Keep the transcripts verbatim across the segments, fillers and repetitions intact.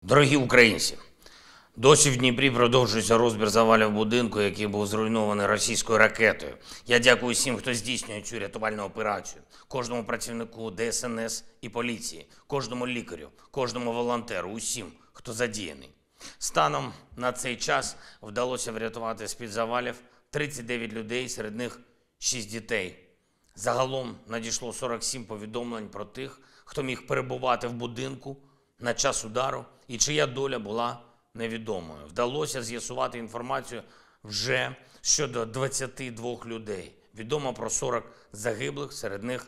Дорогі українці, досі в Дніпрі продовжується розбір завалів будинку, який був зруйнований російською ракетою. Я дякую всім, хто здійснює цю рятувальну операцію. Кожному працівнику Де Ес Ен Ес і поліції, кожному лікарю, кожному волонтеру, усім, хто задіяний. Станом на цей час вдалося врятувати з-під завалів тридцять дев'ять людей, серед них шість дітей. Загалом надійшло сорок сім повідомлень про тих, хто міг перебувати в будинку на час удару і чия доля була невідомою. Вдалося з'ясувати інформацію вже щодо двадцяти двох людей. Відомо про сорок загиблих, серед них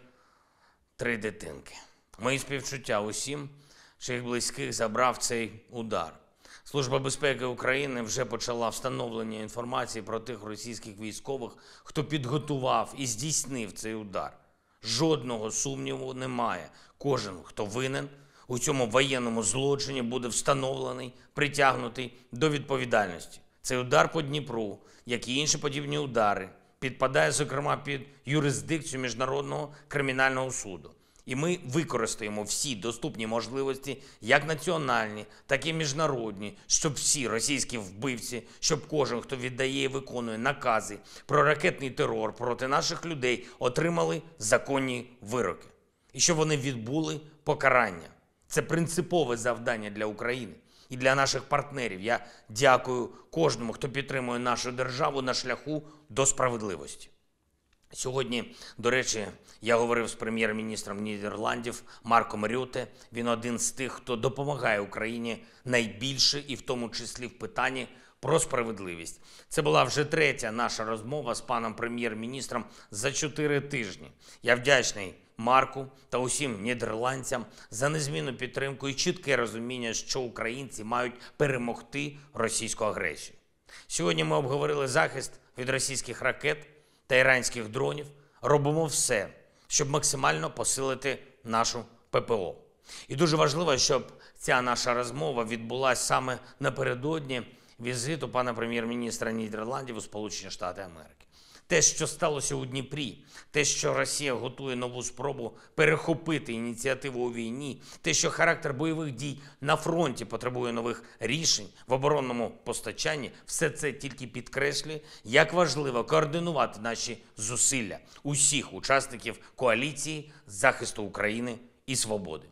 три дитинки. Мої співчуття усім, чиїх близьких забрав цей удар. Служба безпеки України вже почала встановлення інформації про тих російських військових, хто підготував і здійснив цей удар. Жодного сумніву немає. Кожен, хто винен у цьому воєнному злочині, буде встановлений, притягнутий до відповідальності. Цей удар по Дніпру, як і інші подібні удари, підпадає, зокрема, під юрисдикцію Міжнародного кримінального суду. І ми використаємо всі доступні можливості, як національні, так і міжнародні, щоб всі російські вбивці, щоб кожен, хто віддає і виконує накази про ракетний терор проти наших людей, отримали законні вироки. І щоб вони відбули покарання. Це принципове завдання для України і для наших партнерів. Я дякую кожному, хто підтримує нашу державу на шляху до справедливості. Сьогодні, до речі, я говорив з прем'єр-міністром Нідерландів Марком Рюте. Він один з тих, хто допомагає Україні найбільше, і в тому числі в питанні про справедливість. Це була вже третя наша розмова з паном прем'єр-міністром за чотири тижні. Я вдячний Марку та усім нідерландцям за незмінну підтримку і чітке розуміння, що українці мають перемогти російську агресію. Сьогодні ми обговорили захист від російських ракет та іранських дронів, робимо все, щоб максимально посилити нашу Пе Пе О. І дуже важливо, щоб ця наша розмова відбулася саме напередодні візиту пана прем'єр-міністра Нідерландів у Сполучені Штати Америки. Те, що сталося у Дніпрі, те, що Росія готує нову спробу перехопити ініціативу у війні, те, що характер бойових дій на фронті потребує нових рішень в оборонному постачанні, все це тільки підкреслює, як важливо координувати наші зусилля усіх учасників коаліції захисту України і свободи.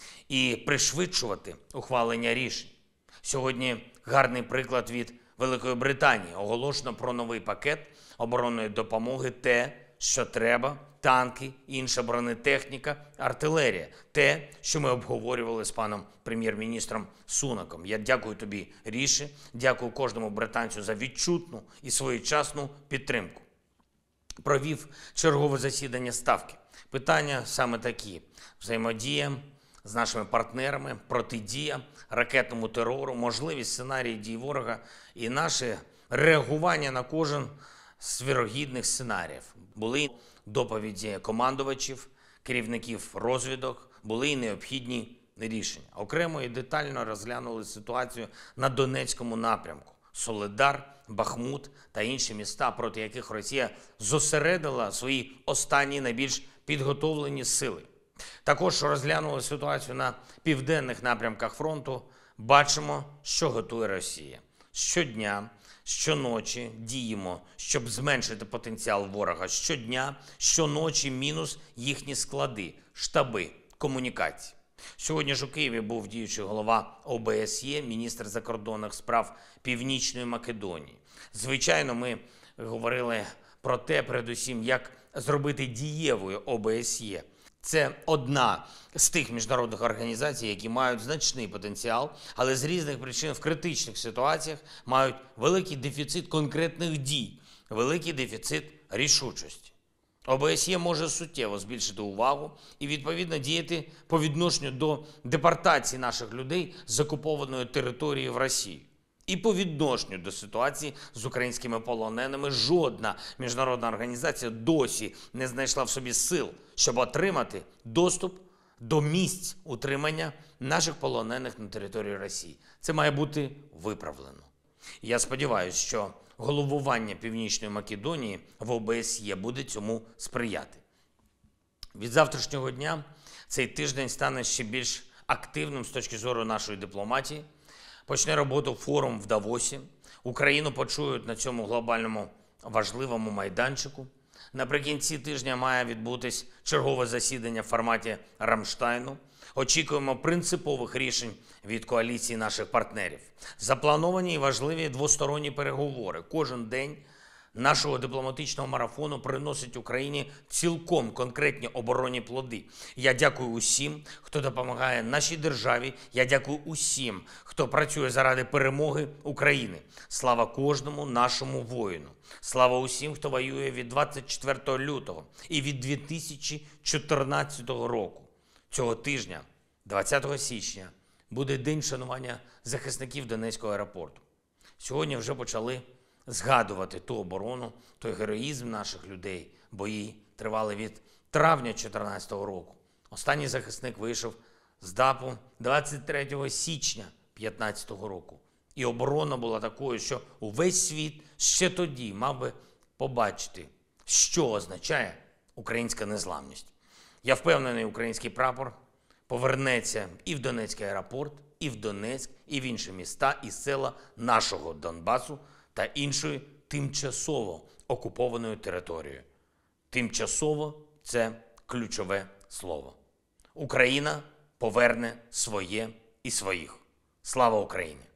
І пришвидшувати ухвалення рішень. Сьогодні гарний приклад від Великої Британії. Оголошено про новий пакет оборонної допомоги, те, що треба, танки, інша бронетехніка, артилерія. Те, що ми обговорювали з паном прем'єр-міністром Сунаком. Я дякую тобі, Ріші, дякую кожному британцю за відчутну і своєчасну підтримку. Провів чергове засідання Ставки. Питання саме такі: взаємодія з нашими партнерами, протидія ракетному терору, можливість сценарії дій ворога і наше реагування на кожен з вірогідних сценаріїв. Були доповіді командувачів, керівників розвідок, були і необхідні рішення. Окремо і детально розглянули ситуацію на Донецькому напрямку. Солидар, Бахмут та інші міста, проти яких Росія зосередила свої останні найбільш підготовлені сили. Також розглянули ситуацію на південних напрямках фронту. Бачимо, що готує Росія. Щодня, щоночі діємо, щоб зменшити потенціал ворога. Щодня, щоночі мінус їхні склади, штаби, комунікації. Сьогодні ж у Києві був діючий голова О Б С Є, міністр закордонних справ Північної Македонії. Звичайно, ми говорили про те, передусім, як зробити дієвою О Б С Є. Це одна з тих міжнародних організацій, які мають значний потенціал, але з різних причин в критичних ситуаціях мають великий дефіцит конкретних дій, великий дефіцит рішучості. О Б С Є може суттєво збільшити увагу і, відповідно, діяти по відношенню до депортації наших людей з окупованої території в Росію. І по відношенню до ситуації з українськими полоненими жодна міжнародна організація досі не знайшла в собі сил, щоб отримати доступ до місць утримання наших полонених на території Росії. Це має бути виправлено. Я сподіваюся, що головування Північної Македонії в О Б С Є буде цьому сприяти. Від завтрашнього дня цей тиждень стане ще більш активним з точки зору нашої дипломатії. Почне роботу форум в Давосі. Україну почують на цьому глобальному важливому майданчику. Наприкінці тижня має відбутись чергове засідання в форматі Рамштайну. Очікуємо принципових рішень від коаліції наших партнерів. Заплановані і важливі двосторонні переговори. Кожен день нашого дипломатичного марафону приносить Україні цілком конкретні оборонні плоди. Я дякую усім, хто допомагає нашій державі. Я дякую усім, хто працює заради перемоги України. Слава кожному нашому воїну. Слава усім, хто воює від двадцять четвертого лютого і від дві тисячі чотирнадцятого року. Цього тижня, двадцятого січня, буде День шанування захисників Донецького аеропорту. Сьогодні вже почали згадувати ту оборону, той героїзм наших людей. Бої тривали від травня дві тисячі чотирнадцятого року. Останній захисник вийшов з ДАПу двадцять третього січня дві тисячі п'ятнадцятого року. І оборона була такою, що увесь світ ще тоді мав би побачити, що означає українська незламність. Я впевнений, український прапор повернеться і в Донецький аеропорт, і в Донецьк, і в інші міста і села нашого Донбасу та іншої тимчасово окупованої території. Тимчасово – це ключове слово. Україна поверне своє і своїх. Слава Україні!